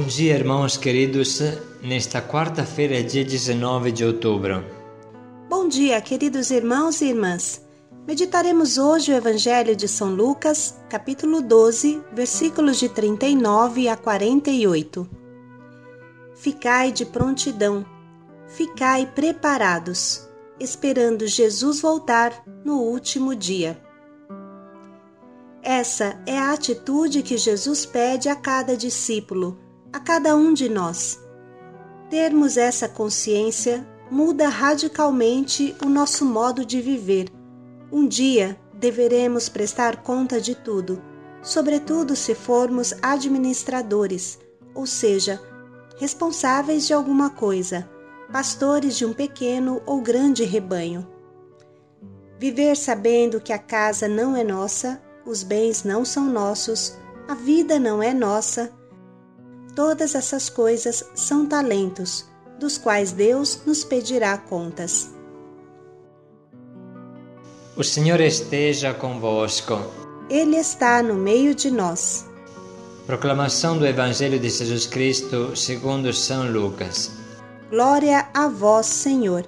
dia, irmãos queridos, nesta quarta-feira, dia 19 de outubro. Bom dia, queridos irmãos e irmãs. Meditaremos hoje o Evangelho de São Lucas, capítulo 12, versículos de 39 a 48. Ficai de prontidão, ficai preparados, esperando Jesus voltar no último dia. Essa é a atitude que Jesus pede a cada discípulo, a cada um de nós. Termos essa consciência muda radicalmente o nosso modo de viver. Um dia deveremos prestar conta de tudo, sobretudo se formos administradores, ou seja, responsáveis de alguma coisa, pastores de um pequeno ou grande rebanho. Viver sabendo que a casa não é nossa, os bens não são nossos, a vida não é nossa. Todas essas coisas são talentos, dos quais Deus nos pedirá contas. O Senhor esteja convosco. Ele está no meio de nós. Proclamação do Evangelho de Jesus Cristo segundo São Lucas. Glória a vós, Senhor.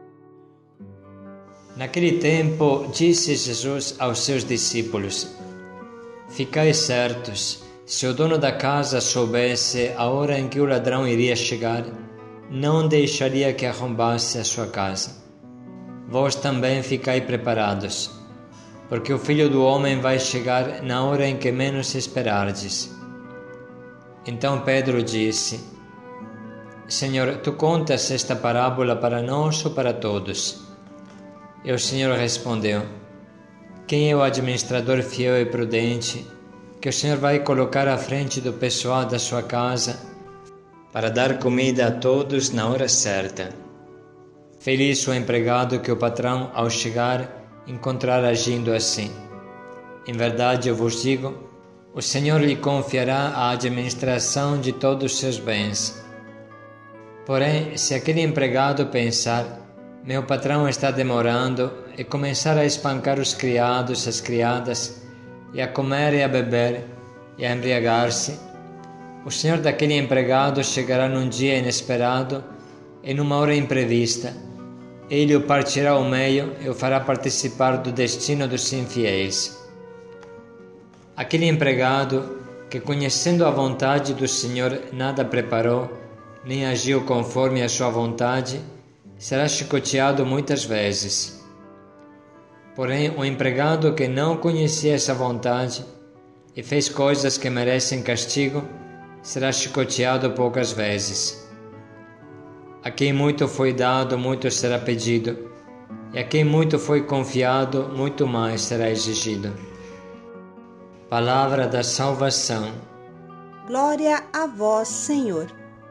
Naquele tempo, disse Jesus aos seus discípulos: Ficai certos, se o dono da casa soubesse a hora em que o ladrão iria chegar, não deixaria que arrombasse a sua casa. Vós também ficai preparados, porque o Filho do Homem vai chegar na hora em que menos esperardes. Então Pedro disse: Senhor, tu contas esta parábola para nós ou para todos? E o Senhor respondeu: Quem é o administrador fiel e prudente que o Senhor vai colocar à frente do pessoal da sua casa para dar comida a todos na hora certa? Feliz o empregado que o patrão, ao chegar, encontrar agindo assim. Em verdade, eu vos digo, o Senhor lhe confiará a administração de todos os seus bens. Porém, se aquele empregado pensar: meu patrão está demorando, e começar a espancar os criados, as criadas, e a comer e a beber, e a embriagar-se, o senhor daquele empregado chegará num dia inesperado e numa hora imprevista. Ele o partirá ao meio e o fará participar do destino dos infiéis. Aquele empregado que, conhecendo a vontade do Senhor, nada preparou, nem agiu conforme a sua vontade, será chicoteado muitas vezes. Porém, o empregado que não conhecia essa vontade e fez coisas que merecem castigo, será chicoteado poucas vezes. A quem muito foi dado, muito será pedido, e a quem muito foi confiado, muito mais será exigido. Palavra da salvação. Glória a vós, Senhor.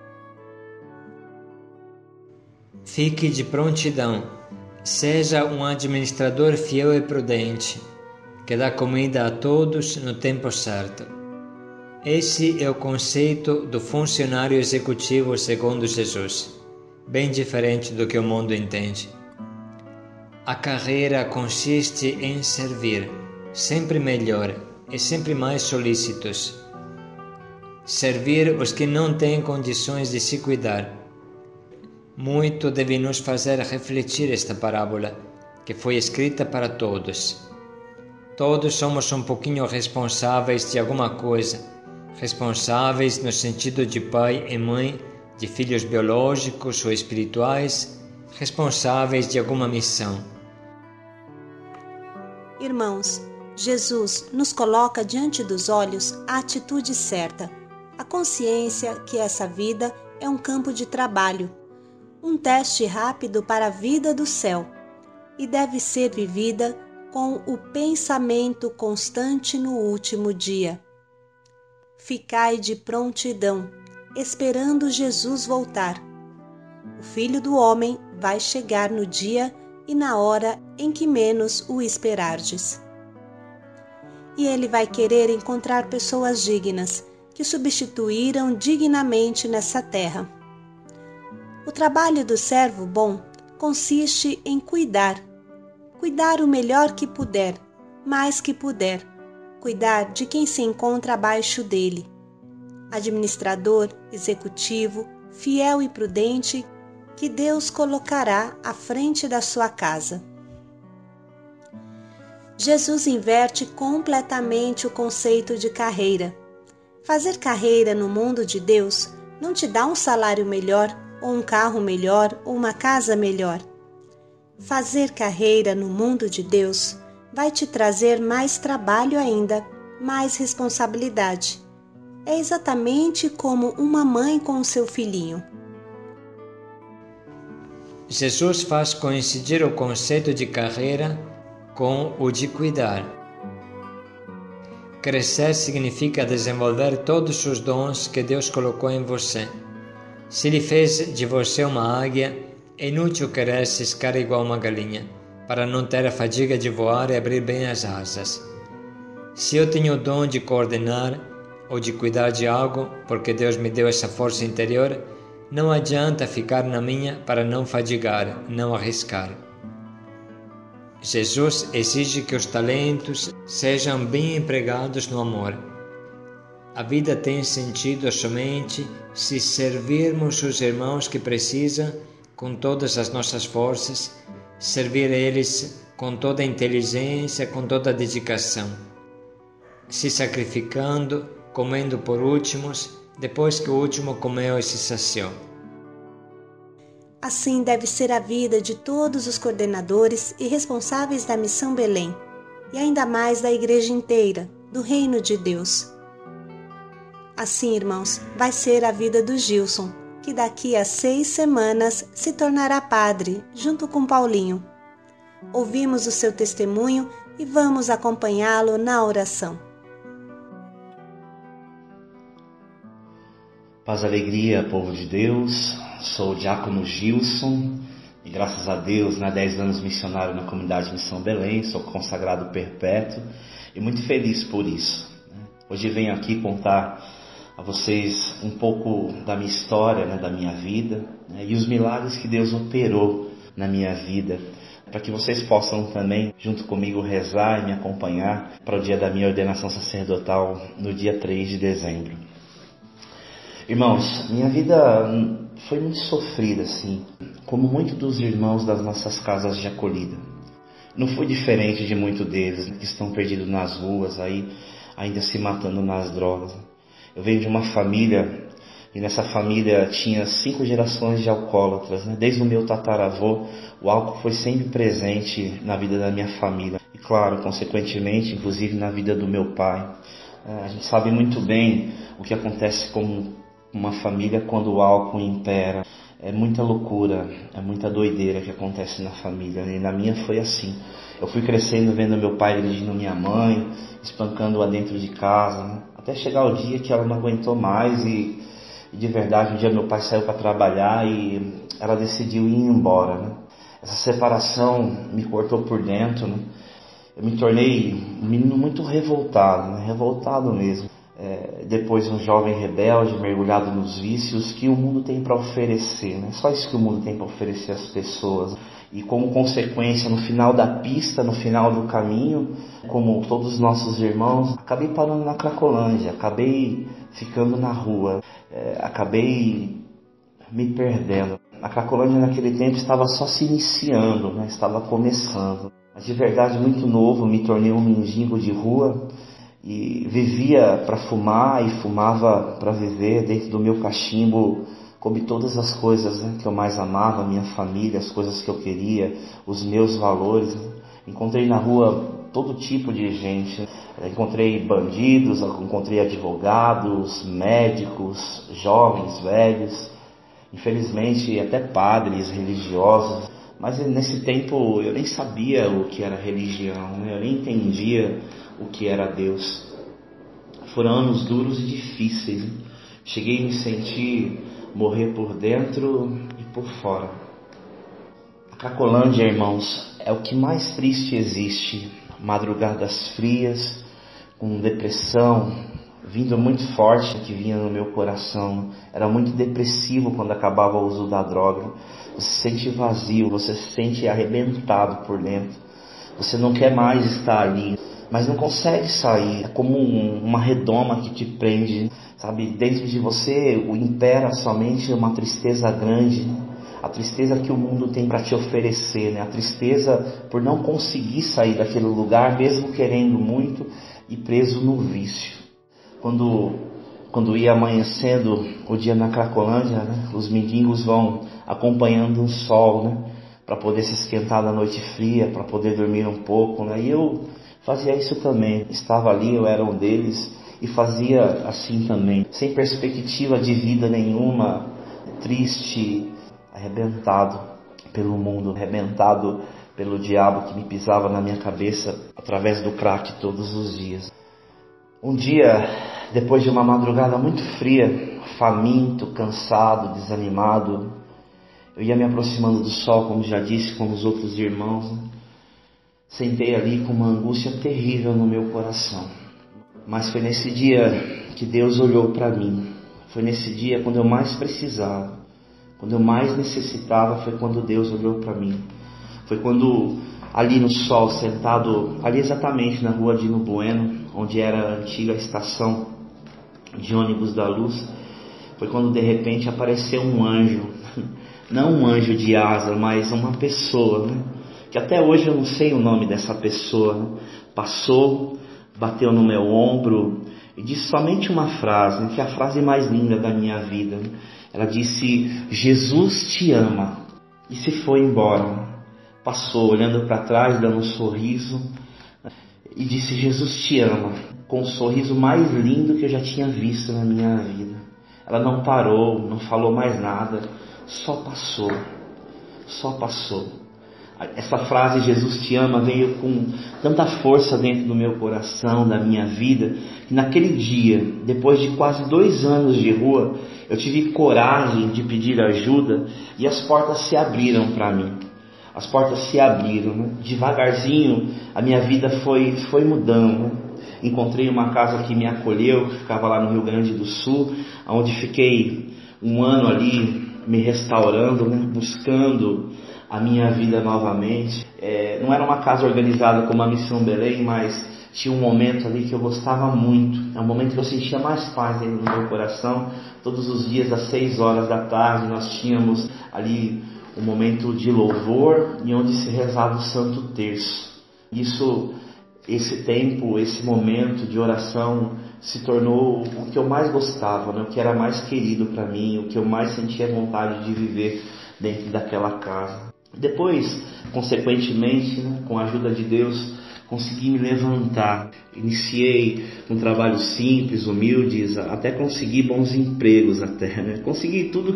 Fique de prontidão, seja um administrador fiel e prudente, que dá comida a todos no tempo certo. Esse é o conceito do funcionário executivo segundo Jesus, bem diferente do que o mundo entende. A carreira consiste em servir, sempre melhor e sempre mais solícitos. Servir os que não têm condições de se cuidar. Muito deve nos fazer refletir esta parábola, que foi escrita para todos. Todos somos um pouquinho responsáveis de alguma coisa, responsáveis no sentido de pai e mãe, de filhos biológicos ou espirituais, responsáveis de alguma missão. Irmãos, Jesus nos coloca diante dos olhos a atitude certa, a consciência que essa vida é um campo de trabalho, um teste rápido para a vida do céu, e deve ser vivida com o pensamento constante no último dia. Ficai de prontidão, esperando Jesus voltar. O Filho do Homem vai chegar no dia e na hora em que menos o esperardes. E ele vai querer encontrar pessoas dignas, que substituíram dignamente nessa terra. O trabalho do servo bom consiste em cuidar o melhor que puder, mais que puder, cuidar de quem se encontra abaixo dele. administrador, executivo, fiel e prudente, que Deus colocará à frente da sua casa. Jesus inverte completamente o conceito de carreira. Fazer carreira no mundo de Deus não te dá um salário melhor, ou um carro melhor, ou uma casa melhor. Fazer carreira no mundo de Deus vai te trazer mais trabalho ainda, mais responsabilidade. É exatamente como uma mãe com o seu filhinho. Jesus faz coincidir o conceito de carreira com o de cuidar. Crescer significa desenvolver todos os dons que Deus colocou em você. Se Ele fez de você uma águia, é inútil querer ciscar igual uma galinha, para não ter a fadiga de voar e abrir bem as asas. Se eu tenho o dom de coordenar ou de cuidar de algo, porque Deus me deu essa força interior, não adianta ficar na minha para não fadigar, não arriscar. Jesus exige que os talentos sejam bem empregados no amor. A vida tem sentido somente se servirmos os irmãos que precisam com todas as nossas forças, servir eles com toda a inteligência, com toda a dedicação, se sacrificando, comendo por últimos, depois que o último comeu e se saciou. Assim deve ser a vida de todos os coordenadores e responsáveis da Missão Belém, e ainda mais da Igreja inteira, do Reino de Deus. Assim, irmãos, vai ser a vida do Gilson, que daqui a 6 semanas se tornará padre, junto com Paulinho. Ouvimos o seu testemunho e vamos acompanhá-lo na oração. Paz e alegria, povo de Deus. Sou o diácono Gilson e graças a Deus, 10 anos missionário na comunidade Missão Belém, sou consagrado perpétuo e muito feliz por isso. Hoje venho aqui contar a vocês um pouco da minha história, da minha vida, e os milagres que Deus operou na minha vida, para que vocês possam também, junto comigo, rezar e me acompanhar para o dia da minha ordenação sacerdotal, no dia 3 de dezembro. Irmãos, minha vida foi muito sofrida, assim, como muitos dos irmãos das nossas casas de acolhida. Não foi diferente de muitos deles, que estão perdidos nas ruas, aí, ainda se matando nas drogas. Eu venho de uma família, e nessa família tinha 5 gerações de alcoólatras. Desde o meu tataravô, o álcool foi sempre presente na vida da minha família. E claro, consequentemente, inclusive na vida do meu pai. A gente sabe muito bem o que acontece com uma família quando o álcool impera. É muita loucura, é muita doideira que acontece na família. E na minha foi assim. Eu fui crescendo vendo meu pai agredindo minha mãe, espancando-a dentro de casa, até chegar o dia que ela não aguentou mais e de verdade, um dia meu pai saiu para trabalhar e ela decidiu ir embora. Essa separação me cortou por dentro. Eu me tornei um menino muito revoltado, revoltado mesmo. Depois um jovem rebelde, mergulhado nos vícios que o mundo tem para oferecer. Só isso que o mundo tem para oferecer às pessoas. E como consequência, no final da pista, no final do caminho, como todos os nossos irmãos, acabei parando na Cracolândia, acabei ficando na rua, acabei me perdendo. A Cracolândia naquele tempo estava só se iniciando, estava começando. Mas de verdade, muito novo, me tornei um mendigo de rua e vivia para fumar e fumava para viver. Dentro do meu cachimbo coube todas as coisas que eu mais amava, a minha família, as coisas que eu queria, os meus valores. Encontrei na rua todo tipo de gente. Encontrei bandidos, encontrei advogados, médicos, jovens, velhos, infelizmente até padres religiosos. Mas nesse tempo eu nem sabia o que era religião, eu nem entendia o que era Deus. Foram anos duros e difíceis. Cheguei a me sentir morrer por dentro e por fora. A Cracolândia, irmãos, é o que mais triste existe. Madrugadas frias, com depressão, vindo muito forte, que vinha no meu coração. Era muito depressivo quando acabava o uso da droga. Você se sente vazio, você se sente arrebentado por dentro. Você não quer mais estar ali. mas não consegue sair. É como uma redoma que te prende, sabe? Dentro de você impera somente uma tristeza grande, a tristeza que o mundo tem para te oferecer, né? A tristeza por não conseguir sair daquele lugar, mesmo querendo muito, e preso no vício. Quando ia amanhecendo o dia na Cracolândia, né? Os mendigos vão acompanhando o sol, né? Para poder se esquentar na noite fria, para poder dormir um pouco, né? E eu fazia isso também. Estava ali, eu era um deles e fazia assim também, sem perspectiva de vida nenhuma, triste, arrebentado pelo mundo, arrebentado pelo diabo que me pisava na minha cabeça através do crack todos os dias. Um dia, depois de uma madrugada muito fria, faminto, cansado, desanimado, eu ia me aproximando do sol, como já disse, com os outros irmãos, né? Sentei ali com uma angústia terrível no meu coração. Mas foi nesse dia que Deus olhou para mim. Foi nesse dia quando eu mais precisava, quando eu mais necessitava, foi quando Deus olhou para mim. Foi quando, ali no sol, sentado, ali exatamente na rua Dino Bueno, onde era a antiga estação de ônibus da Luz, foi quando de repente apareceu um anjo. Não um anjo de asa, mas uma pessoa, né? Que até hoje eu não sei o nome dessa pessoa, né? Passou, bateu no meu ombro e disse somente uma frase, né? Que é a frase mais linda da minha vida, né? Ela disse: Jesus te ama. E se foi embora. Passou olhando para trás, dando um sorriso, e disse: Jesus te ama, com o sorriso mais lindo que eu já tinha visto na minha vida. Ela não parou, não falou mais nada, só passou. Essa frase, Jesus te ama, veio com tanta força dentro do meu coração, da minha vida, que naquele dia, depois de quase 2 anos de rua, eu tive coragem de pedir ajuda e as portas se abriram para mim. As portas se abriram, né? Devagarzinho a minha vida foi mudando, né? Encontrei uma casa que me acolheu, que ficava lá no Rio Grande do Sul, onde fiquei 1 ano ali me restaurando, né? Buscando a minha vida novamente. Não era uma casa organizada como a Missão Belém, mas tinha um momento ali que eu gostava muito. É um momento que eu sentia mais paz dentro do meu coração. Todos os dias às 6 horas da tarde nós tínhamos ali um momento de louvor e onde se rezava o Santo Terço. Esse tempo, esse momento de oração se tornou o que eu mais gostava, né? O que era mais querido para mim, o que eu mais sentia vontade de viver dentro daquela casa. Depois, consequentemente, né, com a ajuda de Deus, consegui me levantar. Iniciei um trabalho simples, humildes, até consegui bons empregos até, né? Consegui tudo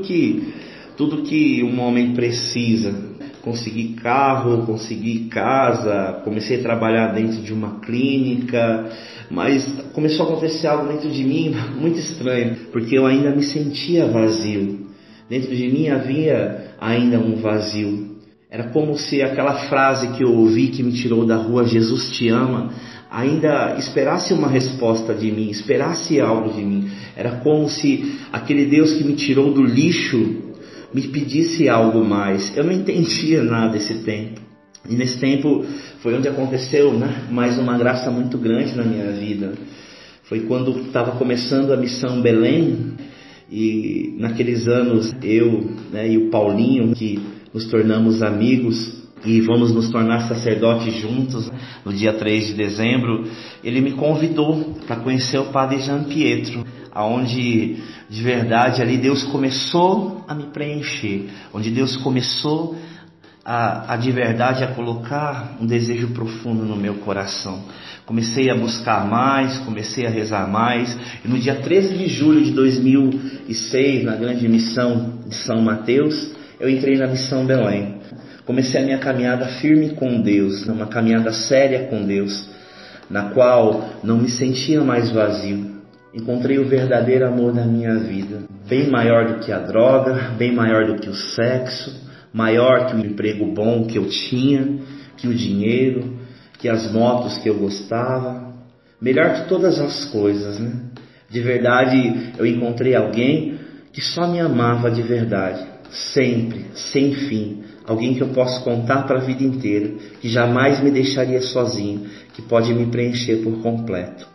que um homem precisa. Consegui carro, consegui casa, comecei a trabalhar dentro de uma clínica, mas começou a acontecer algo dentro de mim muito estranho, porque eu ainda me sentia vazio. Dentro de mim havia ainda um vazio. Era como se aquela frase que eu ouvi que me tirou da rua, Jesus te ama, ainda esperasse uma resposta de mim, esperasse algo de mim. Era como se aquele Deus que me tirou do lixo me pedisse algo mais. Eu não entendia nada desse tempo. E nesse tempo foi onde aconteceu, né, mais uma graça muito grande na minha vida. Foi quando estava começando a Missão Belém. E naqueles anos eu, né, e o Paulinho, que nos tornamos amigos e vamos nos tornar sacerdotes juntos no dia 3 de dezembro, ele me convidou para conhecer o Padre Jean Pietro, onde de verdade ali Deus começou a me preencher, onde Deus começou a de verdade a colocar um desejo profundo no meu coração. Comecei a buscar mais, comecei a rezar mais, e no dia 13 de julho de 2006, na grande missão de São Mateus, eu entrei na Missão Belém. Comecei a minha caminhada firme com Deus, uma caminhada séria com Deus, na qual não me sentia mais vazio. Encontrei o verdadeiro amor da minha vida, bem maior do que a droga, bem maior do que o sexo, maior que o emprego bom que eu tinha, que o dinheiro, que as motos que eu gostava, melhor que todas as coisas, né? De verdade, eu encontrei alguém que só me amava de verdade, sempre, sem fim, alguém que eu posso contar para a vida inteira, que jamais me deixaria sozinho, que pode me preencher por completo.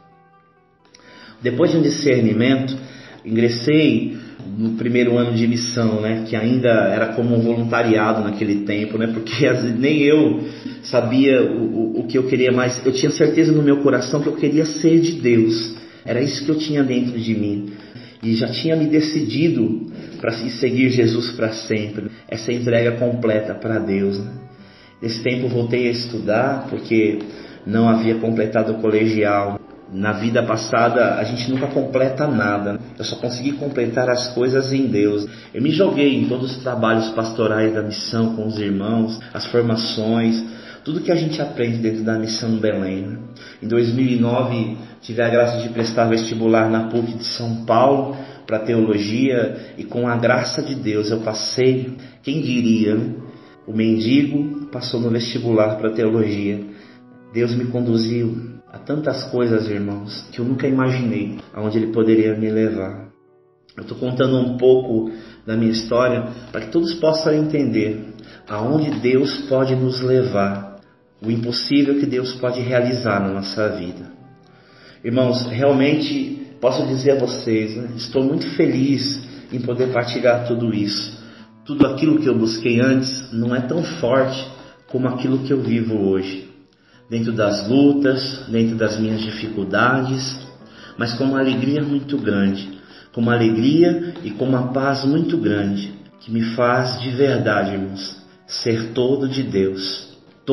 Depois de um discernimento, ingressei no primeiro ano de missão, que ainda era como um voluntariado naquele tempo, porque nem eu sabia o que eu queria mais. Eu tinha certeza no meu coração que eu queria ser de Deus, era isso que eu tinha dentro de mim, e já tinha me decidido para seguir Jesus para sempre, essa entrega completa para Deus. Nesse tempo voltei a estudar, porque não havia completado o colegial. Na vida passada a gente nunca completa nada, eu só consegui completar as coisas em Deus. Eu me joguei em todos os trabalhos pastorais da missão com os irmãos, as formações, tudo que a gente aprende dentro da missão Belém. Em 2009 tive a graça de prestar vestibular na PUC de São Paulo para teologia, e com a graça de Deus eu passei. Quem diria, o mendigo passou no vestibular para teologia. Deus me conduziu a tantas coisas, irmãos, que eu nunca imaginei aonde Ele poderia me levar. Eu estou contando um pouco da minha história para que todos possam entender aonde Deus pode nos levar, o impossível que Deus pode realizar na nossa vida. Irmãos, realmente posso dizer a vocês, estou muito feliz em poder partilhar tudo isso. Tudo aquilo que eu busquei antes não é tão forte como aquilo que eu vivo hoje. Dentro das lutas, dentro das minhas dificuldades, mas com uma alegria muito grande, com uma alegria e com uma paz muito grande, que me faz de verdade, irmãos, ser todo de Deus,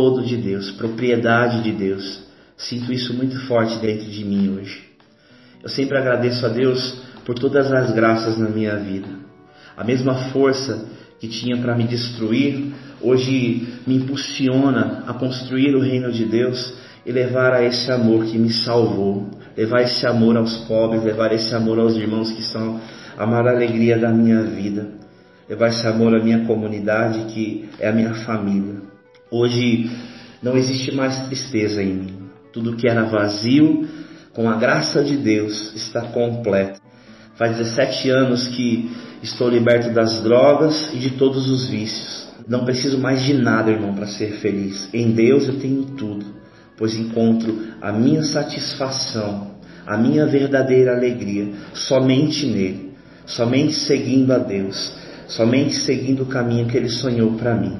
propriedade de Deus. Sinto isso muito forte dentro de mim hoje. Eu sempre agradeço a Deus por todas as graças na minha vida. A mesma força que tinha para me destruir, hoje me impulsiona a construir o reino de Deus e levar a esse amor que me salvou, levar esse amor aos pobres, levar esse amor aos irmãos que são a maior alegria da minha vida, levar esse amor à minha comunidade, que é a minha família. Hoje não existe mais tristeza em mim. Tudo que era vazio, com a graça de Deus, está completo. Faz 17 anos que estou liberto das drogas e de todos os vícios. Não preciso mais de nada, irmão, para ser feliz. Em Deus eu tenho tudo, pois encontro a minha satisfação, a minha verdadeira alegria, somente nele, somente seguindo a Deus, somente seguindo o caminho que Ele sonhou para mim.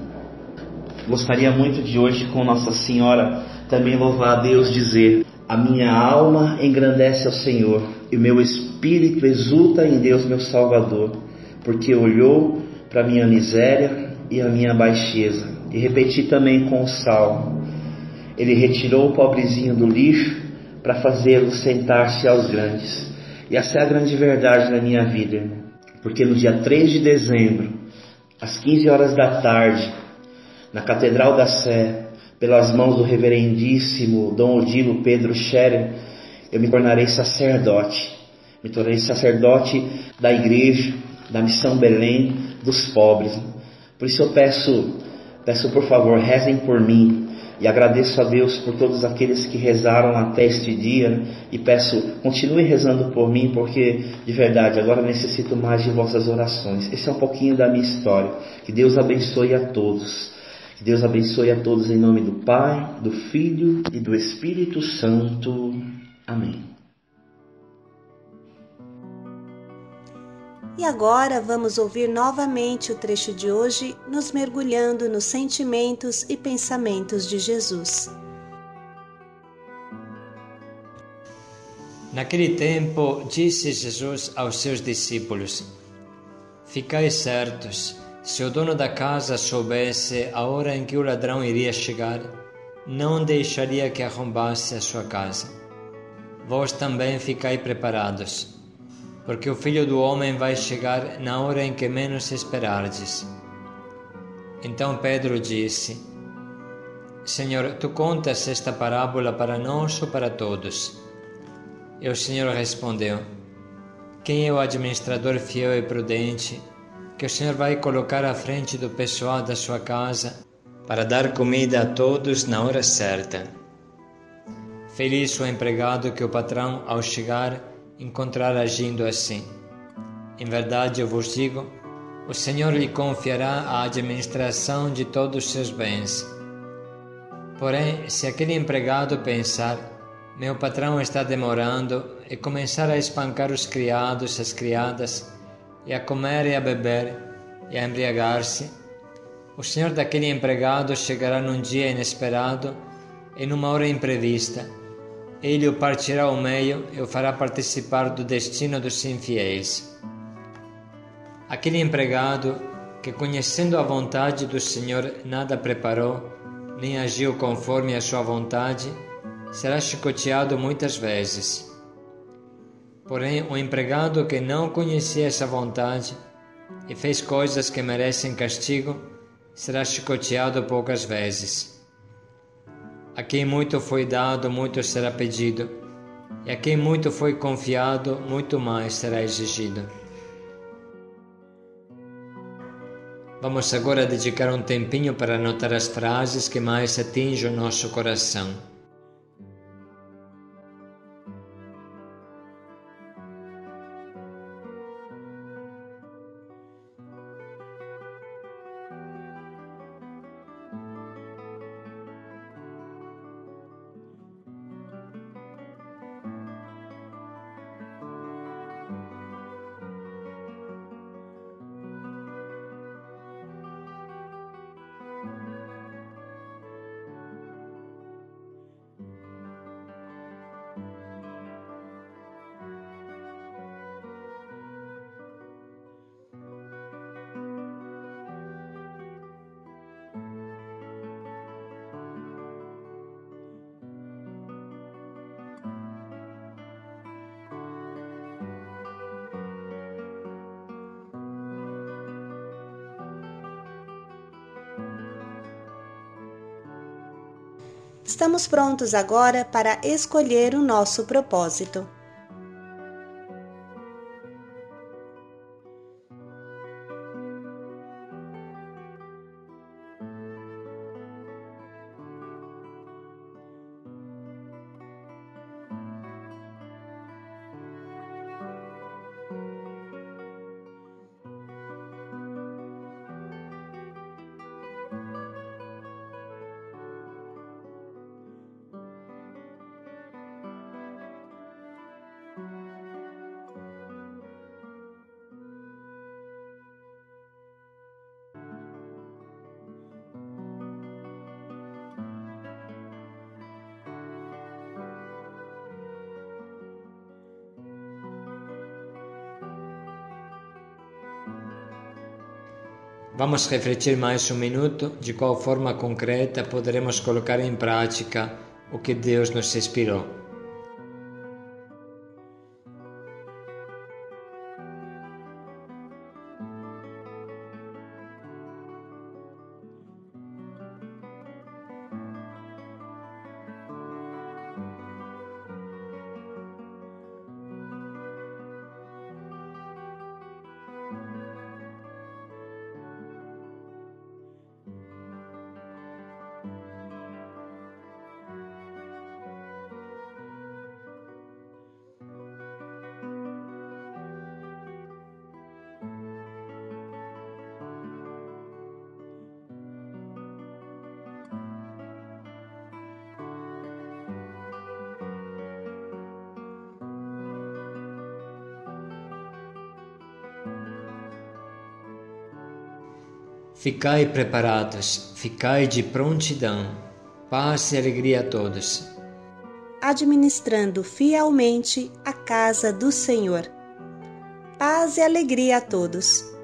Gostaria muito de hoje, com Nossa Senhora, também louvar a Deus, dizer: a minha alma engrandece ao Senhor, e o meu espírito exulta em Deus meu Salvador, porque olhou para a minha miséria e a minha baixeza. E repeti também com o salmo: Ele retirou o pobrezinho do lixo para fazê-lo sentar-se aos grandes. E essa é a grande verdade na minha vida, irmão. Porque no dia 3 de dezembro, às 15 horas da tarde, na Catedral da Sé, pelas mãos do reverendíssimo Dom Odilo Pedro Scherer, eu me tornarei sacerdote. Me tornarei sacerdote da igreja, da missão Belém, dos pobres. Por isso eu peço por favor, rezem por mim. E agradeço a Deus por todos aqueles que rezaram até este dia. E peço, continuem rezando por mim, porque de verdade agora necessito mais de vossas orações. Esse é um pouquinho da minha história. Que Deus abençoe a todos. Que Deus abençoe a todos em nome do Pai, do Filho e do Espírito Santo. Amém. E agora vamos ouvir novamente o trecho de hoje, nos mergulhando nos sentimentos e pensamentos de Jesus. Naquele tempo, disse Jesus aos seus discípulos: Ficai certos, se o dono da casa soubesse a hora em que o ladrão iria chegar, não deixaria que arrombasse a sua casa. Vós também ficai preparados, porque o Filho do Homem vai chegar na hora em que menos esperardes. Então Pedro disse: Senhor, tu contas esta parábola para nós ou para todos? E o Senhor respondeu: Quem é o administrador fiel e prudente, que o Senhor vai colocar à frente do pessoal da sua casa para dar comida a todos na hora certa? Feliz o empregado que o patrão, ao chegar, encontrar agindo assim. Em verdade eu vos digo, o Senhor lhe confiará a administração de todos os seus bens. Porém, se aquele empregado pensar, meu patrão está demorando, e começar a espancar os criados, as criadas, e a comer e a beber, e a embriagar-se, o senhor daquele empregado chegará num dia inesperado e numa hora imprevista. Ele o partirá ao meio e o fará participar do destino dos infiéis. Aquele empregado que, conhecendo a vontade do Senhor, nada preparou, nem agiu conforme a sua vontade, será chicoteado muitas vezes. Porém, o empregado que não conhecia essa vontade e fez coisas que merecem castigo, será chicoteado poucas vezes. A quem muito foi dado, muito será pedido, e a quem muito foi confiado, muito mais será exigido. Vamos agora dedicar um tempinho para anotar as frases que mais atingem o nosso coração. Estamos prontos agora para escolher o nosso propósito. Vamos refletir mais um minuto de qual forma concreta poderemos colocar em prática o que Deus nos inspirou. Ficai preparados, ficai de prontidão, paz e alegria a todos. Administrando fielmente a casa do Senhor. Paz e alegria a todos.